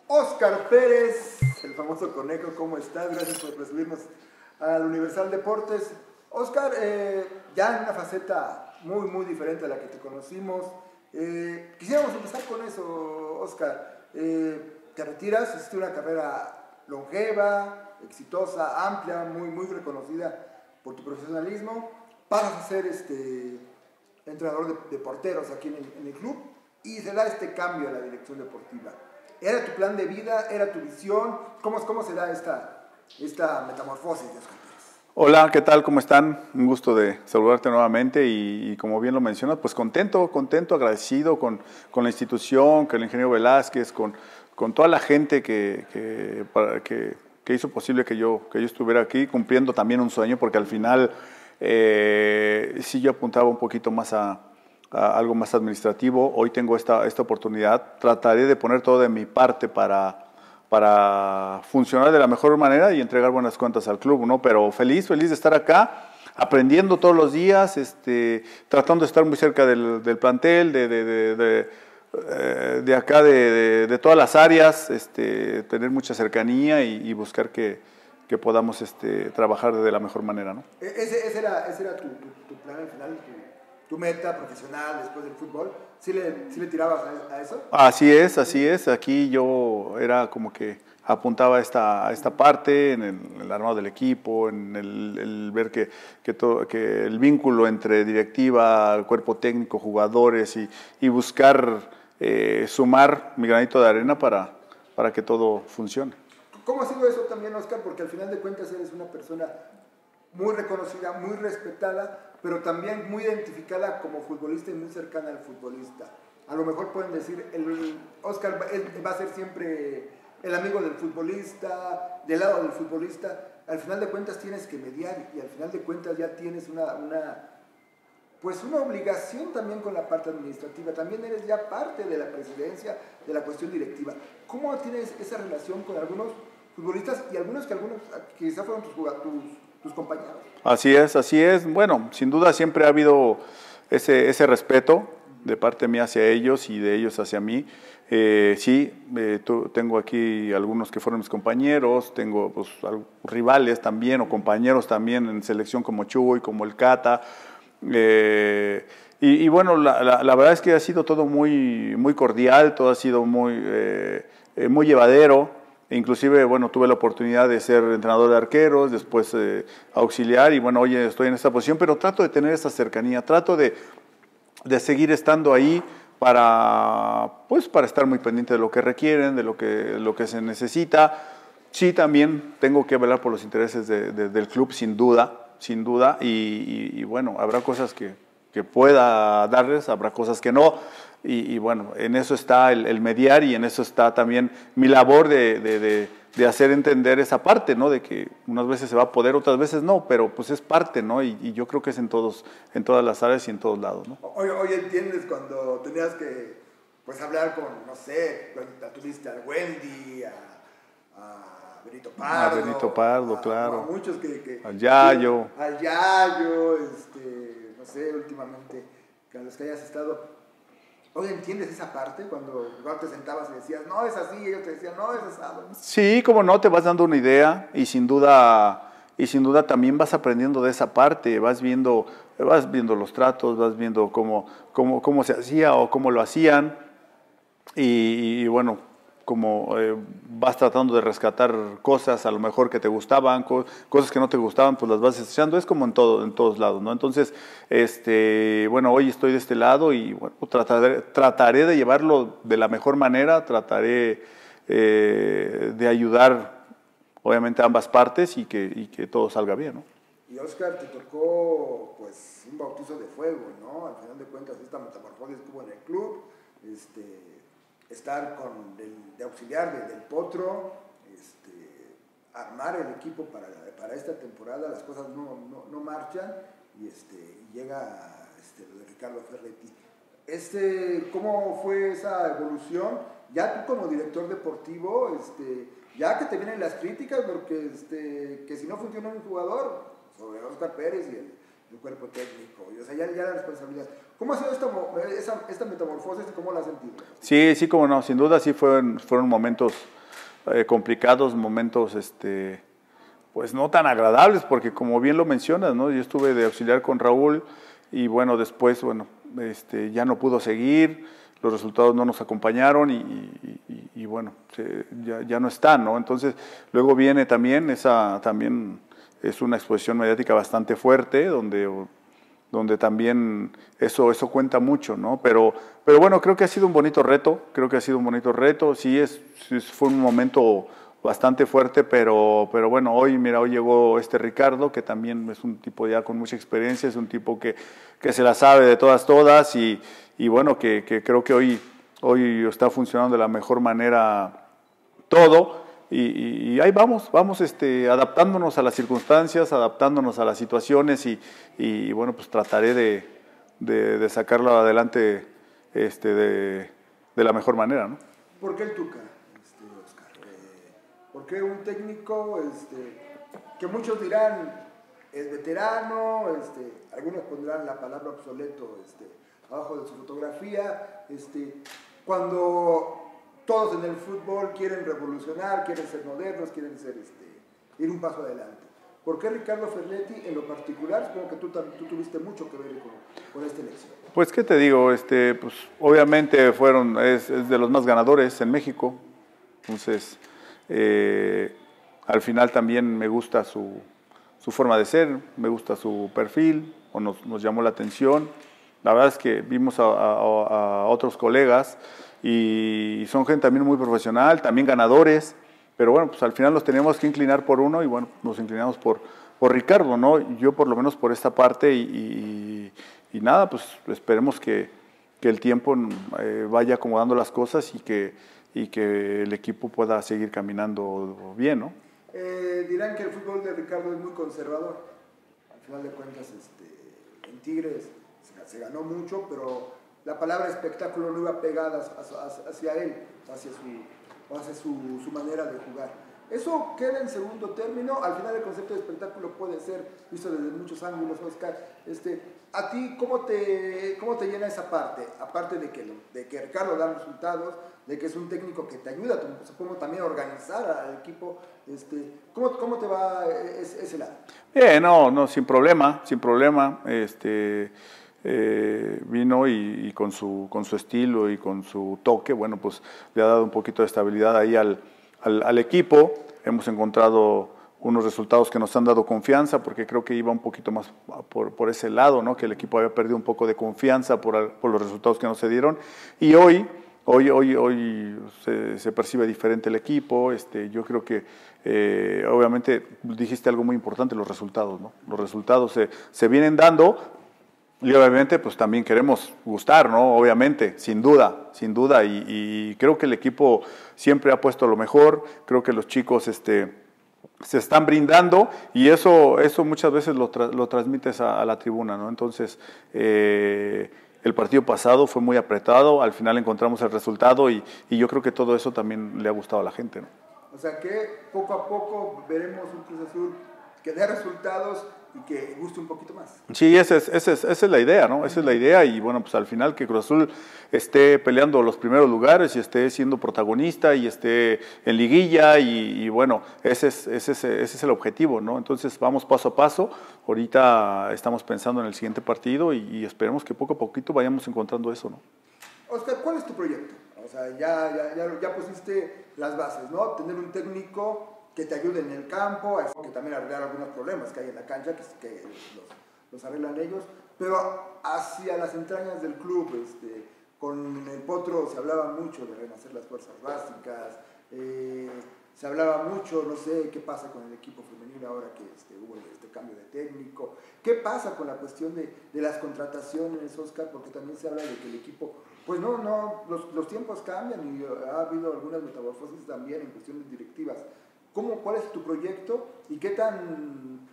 Óscar Pérez, el famoso Conejo, ¿cómo estás? Gracias por recibirnos al Universal Deportes. Óscar, ya en una faceta muy diferente a la que te conocimos. Quisiéramos empezar con eso, Óscar. Te retiras, hiciste una carrera longeva, exitosa, amplia, muy reconocida por tu profesionalismo. Pasas a ser entrenador de porteros aquí en el club y se da este cambio a la dirección deportiva. ¿Era tu plan de vida? ¿Era tu visión? ¿Cómo se da esta metamorfosis de Óscar Pérez? Hola, ¿qué tal? ¿Cómo están? Un gusto de saludarte nuevamente y como bien lo mencionas, pues contento, agradecido con la institución, con el ingeniero Velázquez, con toda la gente que hizo posible que yo estuviera aquí, cumpliendo también un sueño, porque al final sí yo apuntaba un poquito más a algo más administrativo. Hoy tengo esta oportunidad. Trataré de poner todo de mi parte para funcionar de la mejor manera y entregar buenas cuentas al club, ¿no? Pero feliz de estar acá, aprendiendo todos los días, tratando de estar muy cerca del plantel, de acá, de todas las áreas, tener mucha cercanía y buscar que podamos trabajar de la mejor manera, ¿no? Ese era tu plan al final, tu meta profesional después del fútbol. ¿Sí le tirabas a eso? Así es. Aquí yo era como que apuntaba a esta parte, en el armado del equipo, en el ver que el vínculo entre directiva, cuerpo técnico, jugadores y buscar sumar mi granito de arena para que todo funcione. ¿Cómo ha sido eso también, Óscar? Porque al final de cuentas eres una persona muy reconocida, muy respetada, pero también muy identificada como futbolista y muy cercana al futbolista. A lo mejor pueden decir, Óscar va a ser siempre el amigo del futbolista, del lado del futbolista. Al final de cuentas tienes que mediar y al final de cuentas ya tienes una obligación también con la parte administrativa. También eres ya parte de la presidencia, de la cuestión directiva. ¿Cómo tienes esa relación con algunos futbolistas y algunos que quizás fueron tus compañeros? Así es. Bueno, sin duda siempre ha habido ese respeto de parte mía hacia ellos y de ellos hacia mí. Tengo aquí algunos que fueron mis compañeros, tengo pues, rivales también o compañeros también en selección como Chuy, como el Cata. Bueno, la verdad es que ha sido todo muy cordial, todo ha sido muy llevadero. Inclusive, bueno, tuve la oportunidad de ser entrenador de arqueros, después auxiliar y bueno, hoy estoy en esta posición, pero trato de tener esa cercanía, trato de seguir estando ahí para estar muy pendiente de lo que requieren, de lo que se necesita. Sí, también tengo que velar por los intereses del club, sin duda, y bueno, habrá cosas que pueda darles, habrá cosas que no. Y bueno, en eso está el mediar y en eso está también mi labor de hacer entender esa parte, ¿no? De que unas veces se va a poder, otras veces no, pero pues es parte, ¿no? Y yo creo que es en todas las áreas y en todos lados, ¿no? Hoy entiendes cuando tenías que pues hablar con, no sé, tuviste a Wendy, a Benito Pardo. A Benito Pardo, claro. A muchos al Yayo. Al Yayo, no sé, últimamente, con los que hayas estado. Hoy entiendes esa parte cuando te sentabas y decías, no es así, y ellos te decían, no es asado. Sí, como no, te vas dando una idea y sin duda también vas aprendiendo de esa parte, vas viendo los tratos, vas viendo cómo se hacía o cómo lo hacían y bueno, como vas tratando de rescatar cosas a lo mejor que te gustaban, cosas que no te gustaban, pues las vas desechando. Es como en todos lados, ¿no? Entonces, bueno, hoy estoy de este lado y bueno, trataré de llevarlo de la mejor manera, trataré de ayudar, obviamente, a ambas partes y que todo salga bien, ¿no? Y Óscar, te tocó, pues, un bautizo de fuego, ¿no? Al final de cuentas, esta metamorfosis estuvo en el club, estar de auxiliar del Potro, armar el equipo para esta temporada, las cosas no marchan y llega lo de Ricardo Ferretti. ¿Cómo fue esa evolución? Ya tú como director deportivo, ya que te vienen las críticas, porque que si no funciona un jugador, sobre Óscar Pérez y el cuerpo técnico, o sea, ya la responsabilidad. ¿Cómo ha sido esta metamorfosis y cómo la has sentido? Sí, como no, sin duda sí fueron momentos complicados, momentos pues no tan agradables, porque como bien lo mencionas, ¿no? Yo estuve de auxiliar con Raúl y bueno, después ya no pudo seguir, los resultados no nos acompañaron y bueno, ya no están, ¿no? Entonces, luego viene también también es una exposición mediática bastante fuerte, donde también eso cuenta mucho, ¿no? Pero bueno, creo que ha sido un bonito reto, sí, fue un momento bastante fuerte, pero bueno, hoy llegó Ricardo, que también es un tipo ya con mucha experiencia, es un tipo que se la sabe de todas y bueno, que creo que hoy está funcionando de la mejor manera todo y ahí vamos adaptándonos a las circunstancias, adaptándonos a las situaciones y bueno, pues trataré de sacarlo adelante de la mejor manera, ¿no? ¿Por qué el Tuca, Oscar? ¿Por qué un técnico que muchos dirán es veterano, algunos pondrán la palabra obsoleto abajo de su fotografía, cuando todos en el fútbol quieren revolucionar, quieren ser modernos, quieren ir un paso adelante? ¿Por qué Ricardo Ferletti en lo particular? Supongo que tú tuviste mucho que ver con esta elección. Pues, ¿qué te digo? Pues, obviamente es de los más ganadores en México. Entonces, al final también me gusta su forma de ser, me gusta su perfil, nos llamó la atención. La verdad es que vimos a otros colegas y son gente también muy profesional, también ganadores, pero bueno, pues al final nos teníamos que inclinar por uno y bueno, nos inclinamos por Ricardo, ¿no? Yo por lo menos por esta parte y nada, pues esperemos que el tiempo vaya acomodando las cosas y que el equipo pueda seguir caminando bien, ¿no? Dirán que el fútbol de Ricardo es muy conservador. Al final de cuentas, en Tigres se ganó mucho, pero la palabra espectáculo no iba pegada hacia él, hacia su manera de jugar. Eso queda en segundo término. Al final el concepto de espectáculo puede ser visto desde muchos ángulos, Oscar. ¿A ti cómo te llena esa parte? Aparte de que Ricardo da resultados, de que es un técnico que te ayuda, supongo, también a organizar al equipo. ¿Cómo te va ese lado? No, sin problema. Vino y con su estilo y con su toque, bueno, pues le ha dado un poquito de estabilidad ahí al equipo. Hemos encontrado unos resultados que nos han dado confianza, porque creo que iba un poquito más por ese lado, ¿no? Que el equipo había perdido un poco de confianza por los resultados que no se dieron. Y hoy se percibe diferente el equipo. Yo creo que obviamente dijiste algo muy importante, los resultados, ¿no? Los resultados se vienen dando. Y obviamente pues también queremos gustar, ¿no? Obviamente, sin duda, y creo que el equipo siempre ha puesto lo mejor, creo que los chicos se están brindando y eso muchas veces lo transmites a la tribuna, ¿no? Entonces, el partido pasado fue muy apretado, al final encontramos el resultado y yo creo que todo eso también le ha gustado a la gente, ¿no? O sea que poco a poco veremos un Cruz Azul que dé resultados y que guste un poquito más. Sí, esa es la idea, ¿no? Esa es la idea y bueno, pues al final que Cruz Azul esté peleando los primeros lugares y esté siendo protagonista y esté en liguilla y bueno, ese es el objetivo, ¿no? Entonces vamos paso a paso, ahorita estamos pensando en el siguiente partido y esperemos que poco a poquito vayamos encontrando eso, ¿no? Oscar, ¿cuál es tu proyecto? O sea, ya pusiste las bases, ¿no? Tener un técnico que te ayude en el campo, que también arreglar algunos problemas que hay en la cancha, que los arreglan ellos, pero hacia las entrañas del club, con el Potro se hablaba mucho de renacer las fuerzas básicas, se hablaba mucho, no sé, qué pasa con el equipo femenino ahora que hubo este cambio de técnico, qué pasa con la cuestión de las contrataciones, Oscar, porque también se habla de que el equipo, pues los tiempos cambian y ha habido algunas metamorfosis también en cuestiones directivas. ¿Cuál es tu proyecto y qué tan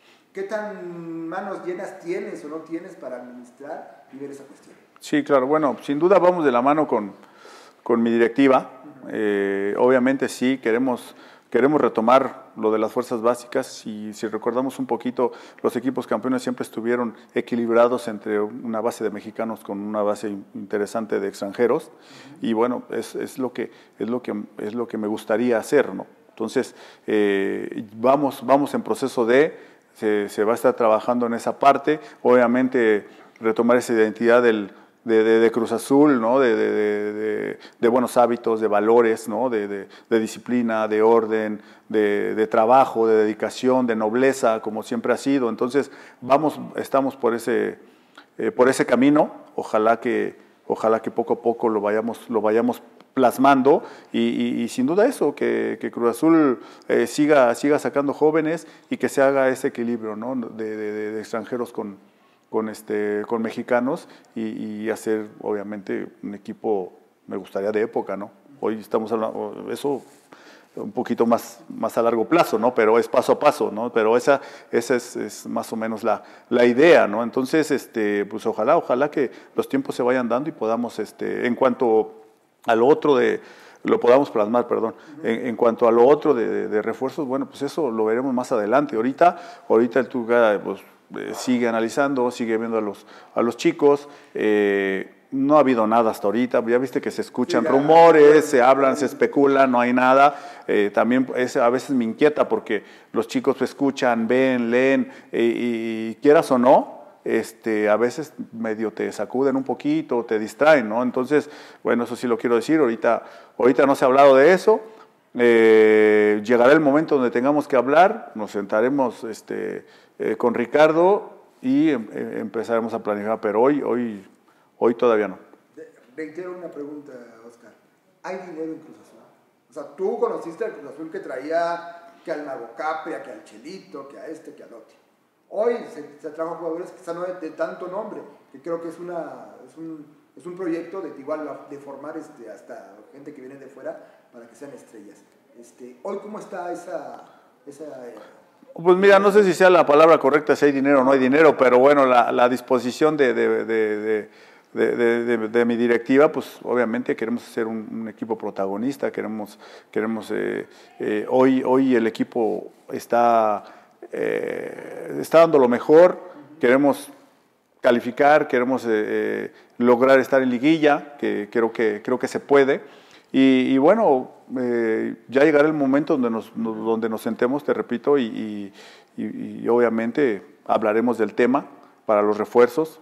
manos llenas tienes o no tienes para administrar y ver esa cuestión? Sí, claro. Bueno, sin duda vamos de la mano con mi directiva. Obviamente sí, queremos queremos retomar lo de las fuerzas básicas y si recordamos un poquito, los equipos campeones siempre estuvieron equilibrados entre una base de mexicanos con una base interesante de extranjeros y bueno, es lo que me gustaría hacer, ¿no? Entonces, vamos en proceso se va a estar trabajando en esa parte, obviamente retomar esa identidad de Cruz Azul, ¿no? de buenos hábitos, de valores, ¿no? de disciplina, de orden, de trabajo, de dedicación, de nobleza, como siempre ha sido. Entonces, estamos por ese camino, ojalá que poco a poco lo vayamos plasmando y sin duda eso, que Cruz Azul siga sacando jóvenes y que se haga ese equilibrio, ¿no? de extranjeros con mexicanos y hacer obviamente un equipo, me gustaría de época, ¿no? Hoy estamos hablando, eso un poquito más a largo plazo, ¿no? Pero es paso a paso, ¿no? Pero esa es más o menos la idea, ¿no? Entonces, pues ojalá que los tiempos se vayan dando y podamos, en cuanto a lo otro lo podamos plasmar, perdón. En cuanto a lo otro de refuerzos, bueno, pues eso lo veremos más adelante. Ahorita el Tuca, pues, sigue analizando, sigue viendo a los chicos. No ha habido nada hasta ahorita, ya viste que se escuchan rumores, se hablan, se especula, no hay nada. También a veces me inquieta porque los chicos escuchan, ven, leen y quieras o no, a veces medio te sacuden un poquito, te distraen, ¿no? Entonces, bueno, eso sí lo quiero decir, ahorita no se ha hablado de eso. Llegará el momento donde tengamos que hablar, nos sentaremos con Ricardo y empezaremos a planificar, pero hoy todavía no. Reitero una pregunta, Oscar. ¿Hay dinero en Cruz Azul? O sea, tú conociste al Cruz Azul que traía que al Mago Capria, que al Chelito, que a que al otro. Hoy se trajo jugadores que están de tanto nombre, que creo que es un proyecto igual de formar hasta gente que viene de fuera para que sean estrellas. Hoy, ¿cómo está esa Pues mira, no sé si sea la palabra correcta, si hay dinero o no hay dinero, pero bueno, la disposición de mi directiva, pues obviamente queremos ser un equipo protagonista, queremos hoy el equipo está dando lo mejor, queremos calificar, queremos lograr estar en liguilla, que creo que se puede. Y bueno, ya llegará el momento donde nos sentemos, te repito, y obviamente hablaremos del tema para los refuerzos.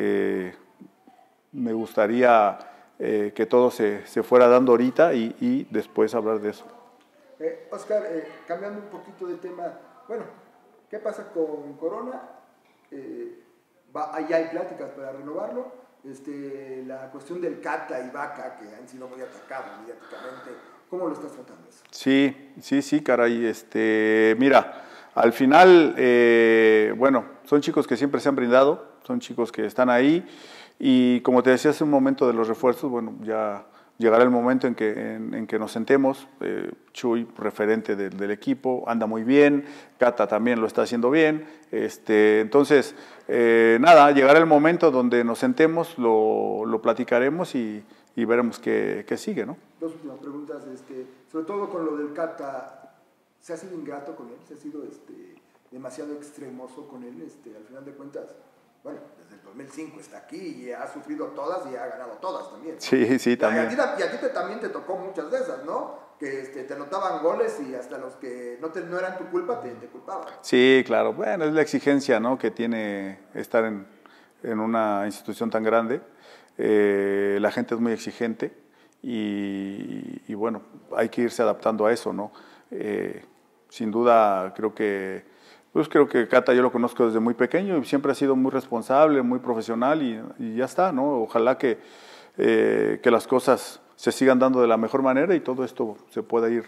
Me gustaría que todo se fuera dando ahorita y después hablar de eso. Oscar, cambiando un poquito de tema, bueno, ¿qué pasa con Corona? Ahí hay pláticas para renovarlo. La cuestión del Cata y Vaca, que han sido muy atacados mediáticamente, ¿cómo lo estás tratando eso? Sí, caray. Mira, al final, bueno, son chicos que siempre se han brindado, son chicos que están ahí y como te decía hace un momento de los refuerzos, bueno, ya llegará el momento en que nos sentemos. Chuy, referente del equipo, anda muy bien, Cata también lo está haciendo bien. Entonces, nada, llegará el momento donde nos sentemos, lo platicaremos y veremos qué sigue, ¿no? Dos últimas preguntas, sobre todo con lo del Cata, ¿se ha sido ingrato con él? ¿Se ha sido demasiado extremoso con él? Al final de cuentas, bueno, desde el 2005 está aquí y ha sufrido todas y ha ganado todas también, ¿no? Sí, también. Y a ti también te tocó muchas de esas, ¿no? Que te anotaban goles y hasta los que no eran tu culpa te culpaban. Sí, claro. Bueno, es la exigencia, ¿no?, que tiene estar en una institución tan grande. La gente es muy exigente y bueno, hay que irse adaptando a eso, ¿no? Sin duda, creo que Cata yo lo conozco desde muy pequeño y siempre ha sido muy responsable, muy profesional y ya está, ¿no? Ojalá que las cosas se sigan dando de la mejor manera y todo esto se pueda ir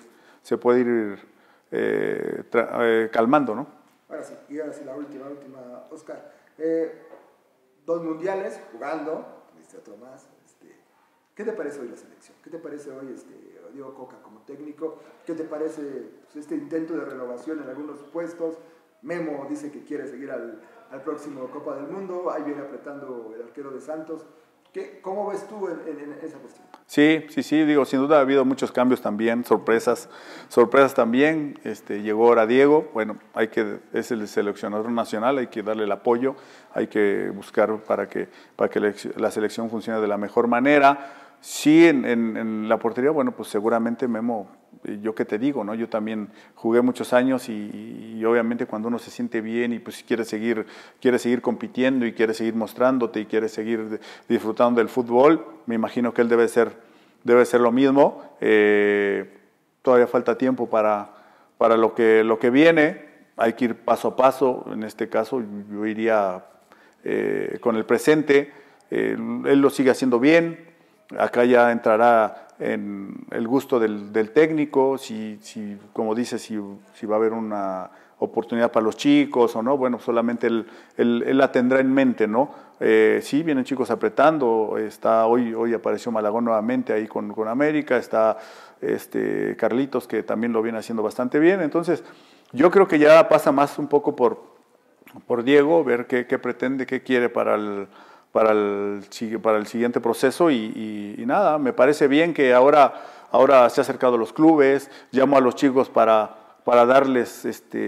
calmando, ¿no? Ahora sí, la última, Oscar. 2 mundiales jugando, otro más. ¿Qué te parece hoy la selección? ¿Qué te parece hoy Diego Coca como técnico? ¿Qué te parece pues, intento de renovación en algunos puestos? Memo dice que quiere seguir al próximo Copa del Mundo, ahí viene apretando el arquero de Santos. ¿Cómo ves tú en esa cuestión? Sí, digo, sin duda ha habido muchos cambios también, sorpresas también. Llegó ahora Diego, bueno, es el seleccionador nacional, hay que darle el apoyo, hay que buscar para que la selección funcione de la mejor manera. Sí, en la portería, bueno, pues seguramente Memo, yo qué te digo, ¿no? Yo también jugué muchos años y obviamente cuando uno se siente bien y pues quiere seguir compitiendo y quiere seguir mostrándote y quiere seguir disfrutando del fútbol, me imagino que él debe ser lo mismo. Todavía falta tiempo para lo que viene, hay que ir paso a paso. En este caso yo iría con el presente, él lo sigue haciendo bien. Acá ya entrará en el gusto del técnico, si como dice, si va a haber una oportunidad para los chicos o no, bueno, solamente él la tendrá en mente, ¿no? Sí, vienen chicos apretando, hoy apareció Malagón nuevamente ahí con América, está Carlitos, que también lo viene haciendo bastante bien. Entonces yo creo que ya pasa más un poco por Diego, ver qué pretende, qué quiere para el siguiente proceso y nada, me parece bien que ahora se ha acercado a los clubes, llamo a los chicos para darles,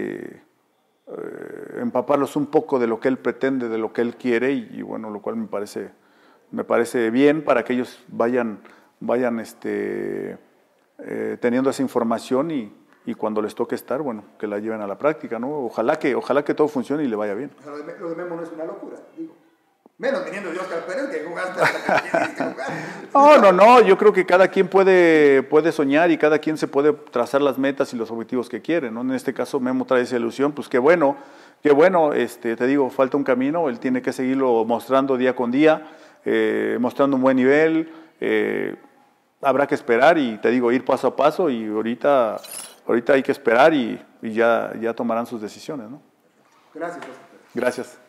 empaparlos un poco de lo que él pretende, de lo que él quiere y bueno, lo cual me parece bien para que ellos vayan teniendo esa información y cuando les toque estar, bueno, que la lleven a la práctica, ¿no? Ojalá que todo funcione y le vaya bien. O sea, lo de Memo no es una locura, digo. Menos teniendo yo Oscar Pérez, que jugaste hasta que tienes que jugar. No, yo creo que cada quien puede soñar y cada quien se puede trazar las metas y los objetivos que quiere, ¿no? En este caso Memo trae esa ilusión, pues qué bueno, te digo, falta un camino, él tiene que seguirlo mostrando día con día, mostrando un buen nivel, habrá que esperar y te digo, ir paso a paso y ahorita hay que esperar y ya tomarán sus decisiones, ¿no? Gracias, Oscar. Gracias.